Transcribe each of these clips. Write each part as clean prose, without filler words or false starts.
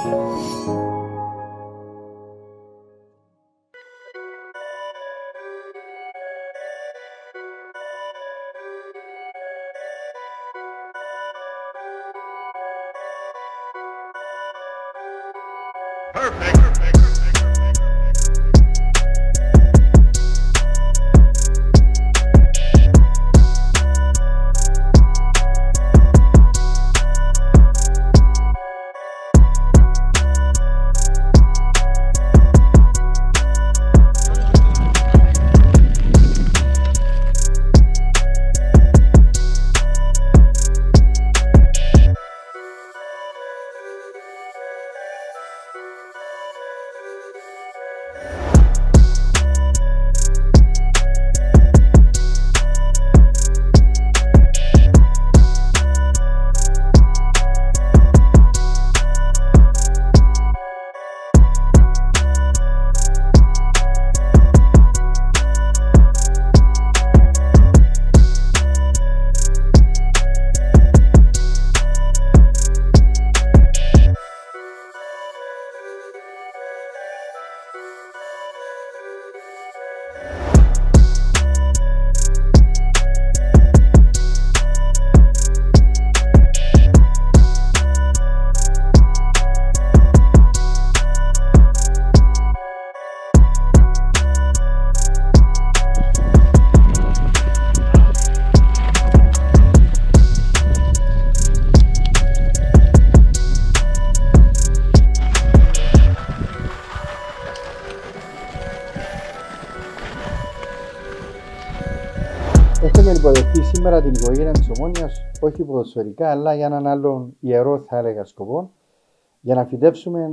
Έχουμε υποδεχτεί σήμερα την οικογένεια της Ομόνοιας, όχι ποδοσφαιρικά, αλλά για έναν άλλον ιερό, θα έλεγα, σκοπό, για να φυτέψουμε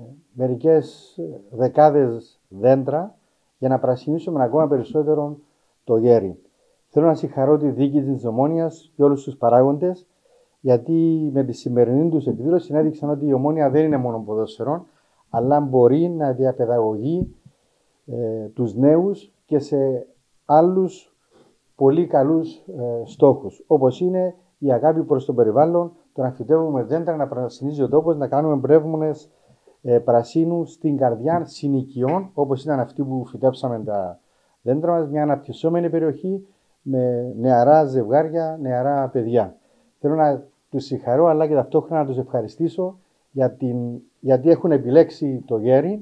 μερικές δεκάδες δέντρα για να πρασινίσουμε ακόμα περισσότερο το Γέρι. Θέλω να συγχαρώ τη διοίκηση της Ομόνοιας και όλους τους παράγοντες, γιατί με τη σημερινή τους εκδήλωση έδειξαν ότι η Ομόνια δεν είναι μόνο ποδόσφαιρο, αλλά μπορεί να διαπαιδαγωγεί τους νέους και σε άλλους πολύ καλούς στόχους, όπως είναι η αγάπη προς το περιβάλλον, το να φυτεύουμε δέντρα, να πρασινίζει ο τόπος, να κάνουμε πνεύμονες πρασίνου στην καρδιά συνοικιών, όπως ήταν αυτή που φυτέψαμε τα δέντρα μας, μια αναπτυσσόμενη περιοχή με νεαρά ζευγάρια, νεαρά παιδιά. Θέλω να τους συγχαρώ, αλλά και ταυτόχρονα να τους ευχαριστήσω γιατί έχουν επιλέξει το Γέρι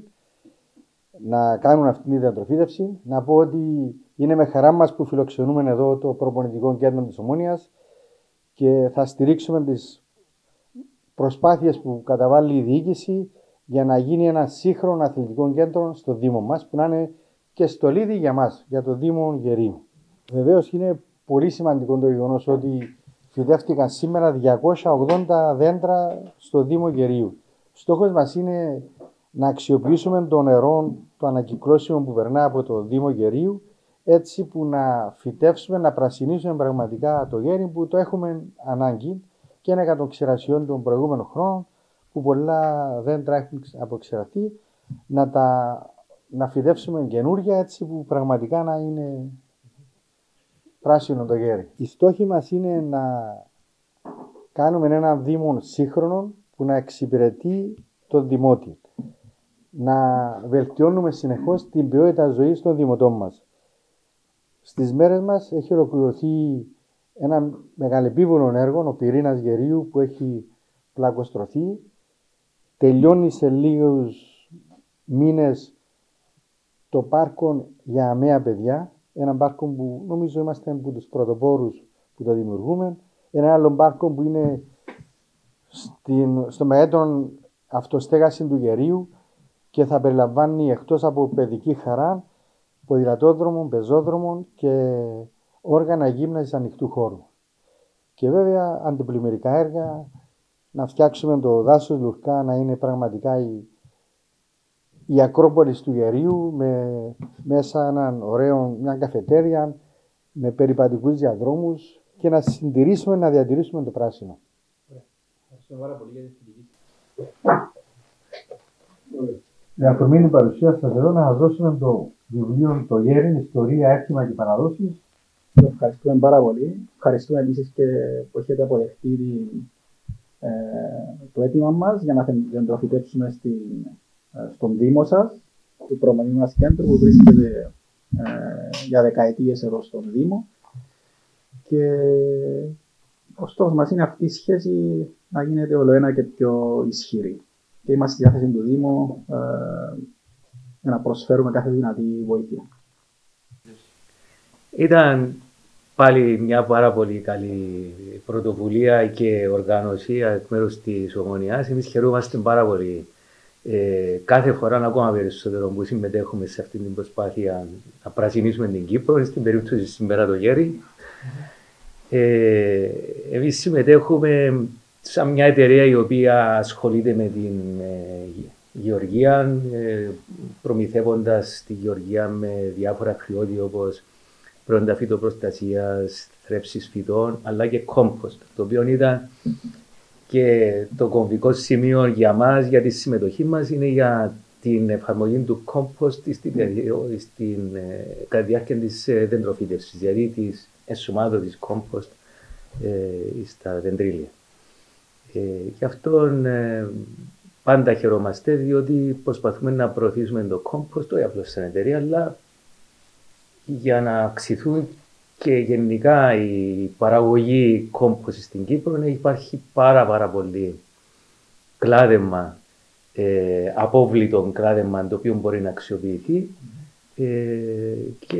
να κάνουν αυτήν την διατροφίδευση. Να πω ότι είναι με χαρά μας που φιλοξενούμε εδώ το προπονητικό κέντρο της Ομόνοιας και θα στηρίξουμε τις προσπάθειες που καταβάλει η διοίκηση για να γίνει ένα σύγχρονο αθλητικό κέντρο στο Δήμο μας, που να είναι και στολίδι για μας, για το Δήμο Γερίου. Βεβαίως είναι πολύ σημαντικό το γεγονός ότι φυτεύτηκαν σήμερα 280 δέντρα στο Δήμο Γερίου. Στόχος μας είναι να αξιοποιήσουμε το νερό, το ανακυκλώσιμο που περνά από το Δήμο Γερίου, έτσι που να φυτεύσουμε, να πρασινίσουμε πραγματικά το Γέρι που το έχουμε ανάγκη, και είναι κατά των ξηρασιών των προηγούμενων χρόνων που πολλά δέντρα έχουν αποξηραθεί, να φυτεύσουμε καινούργια, έτσι που πραγματικά να είναι πράσινο το Γέρι. Η στόχη μας είναι να κάνουμε ένα Δήμο σύγχρονο που να εξυπηρετεί τον δημότη. Να βελτιώνουμε συνεχώς την ποιότητα ζωής των δημοτών μας. Στις μέρες μας έχει ολοκληρωθεί ένα μεγαλεπίβολο έργο, ο πυρήνας Γερίου, που έχει πλακοστρωθεί. Τελειώνει σε λίγους μήνες το πάρκο για αμαία παιδιά. Ένα πάρκο που νομίζω είμαστε από τους πρωτοπόρους που το δημιουργούμε. Ένα άλλο πάρκο που είναι στο μεγέτο αυτοστέγαση του Γερίου και θα περιλαμβάνει, εκτός από παιδική χαρά, ποδηλατόδρομο, πεζόδρομο και όργανα γύμνασης ανοιχτού χώρου. Και βέβαια αντιπλημμυρικά έργα, να φτιάξουμε το δάσος Λουρκά να είναι πραγματικά η Ακρόπολη του Γερίου, με μέσα μια καφετέρια, με περιπατικούς διαδρόμους, και να συντηρήσουμε, να διατηρήσουμε το πράσινο. Ευχαριστούμε πάρα πολύ για τη συζήτηση. Με αφορμή την παρουσία σας εδώ, να σας δώσουμε το βιβλίο «Το Γέρι, Ιστορία, Έθιμα και Παραδόσεις». Ευχαριστούμε πάρα πολύ. Ευχαριστούμε επίσης και που έχετε αποδεχτεί το αίτημα μας για να δεντροφυτέψουμε στον Δήμο σας, το προμονή μας κέντρο που βρίσκεται για δεκαετίες εδώ στον Δήμο. Και ο στόχος μας είναι αυτή η σχέση να γίνεται όλο ένα και πιο ισχυρή. Και είμαστε στη διάθεση του Δήμου για να προσφέρουμε κάθε δυνατή βοήθεια. Ήταν πάλι μια πάρα πολύ καλή πρωτοβουλία και οργάνωση εκ μέρους της Ομονιάς. Εμείς χαιρόμαστε πάρα πολύ κάθε φορά ακόμα περισσότερο που συμμετέχουμε σε αυτή την προσπάθεια να πρασινίσουμε την Κύπρο, στην περίπτωση σήμερα το Γέρι. Εμείς συμμετέχουμε σαν μια εταιρεία η οποία ασχολείται με την γεωργία, προμηθεύοντας τη γεωργία με διάφορα κρυώδη όπως προϊόντα φυτοπροστασίας, θρέψης φυτών, αλλά και κόμποστ, το οποίο ήταν και το κομβικό σημείο για μας, για τη συμμετοχή μας, είναι για την εφαρμογή του κόμποστ κατά τη διάρκεια της δεντροφύτευσης, δηλαδή της ενσωμάτωσης κόμποστ στα δεντρίλια. Γι' αυτό πάντα χαιρόμαστε, διότι προσπαθούμε να προωθήσουμε το κόμποστ, όχι απλώς σαν εταιρεία, αλλά για να αυξηθούν και γενικά η παραγωγή κόμποστ στην Κύπρο. Υπάρχει πάρα πολύ κλάδεμα, απόβλητο κλάδεμα το οποίο μπορεί να αξιοποιηθεί και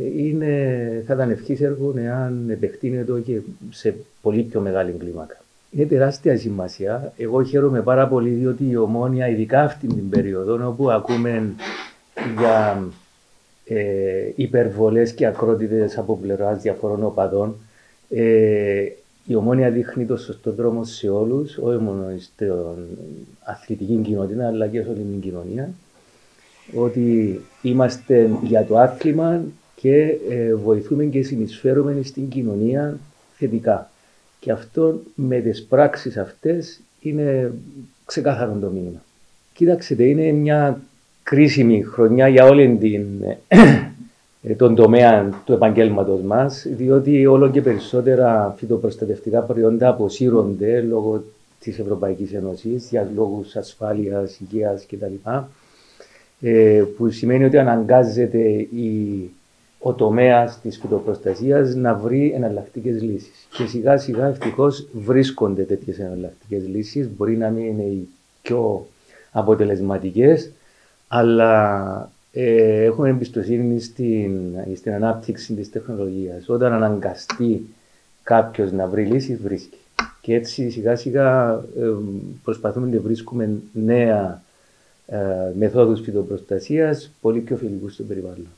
θα ήταν ευχής έργο εάν επεκτείνεται και σε πολύ πιο μεγάλη κλίμακα. Είναι τεράστια σημασία. Εγώ χαίρομαι πάρα πολύ διότι η Ομόνοια, ειδικά αυτή την περίοδο όπου ακούμε για υπερβολές και ακρότητες από πλευράς διαφορών οπαδών, η Ομόνοια δείχνει το σωστό δρόμο σε όλους, όχι μόνο στην αθλητική κοινότητα, αλλά και σε όλη την κοινωνία, ότι είμαστε για το άθλημα και βοηθούμε και συνεισφέρουμε στην κοινωνία θετικά. Και αυτό με τις πράξεις αυτές είναι ξεκάθαρο το μήνυμα. Κοίταξτε, είναι μια κρίσιμη χρονιά για όλη τον τομέα του επαγγέλματος μας, διότι όλο και περισσότερα φυτοπροστατευτικά προϊόντα αποσύρονται λόγω της Ευρωπαϊκής Ένωσης για λόγους ασφάλειας, υγείας κτλ. Που σημαίνει ότι αναγκάζεται ο τομέας της φυτοπροστασίας να βρει εναλλακτικές λύσεις. Και σιγά σιγά ευτυχώς βρίσκονται τέτοιες εναλλακτικές λύσεις, μπορεί να μην είναι οι πιο αποτελεσματικές, αλλά έχουμε εμπιστοσύνη στην ανάπτυξη της τεχνολογίας. Όταν αναγκαστεί κάποιος να βρει λύσεις, βρίσκει. Και έτσι σιγά σιγά προσπαθούμε να βρίσκουμε νέα μεθόδους φυτοπροστασίας πολύ πιο φιλικούς στο περιβάλλον.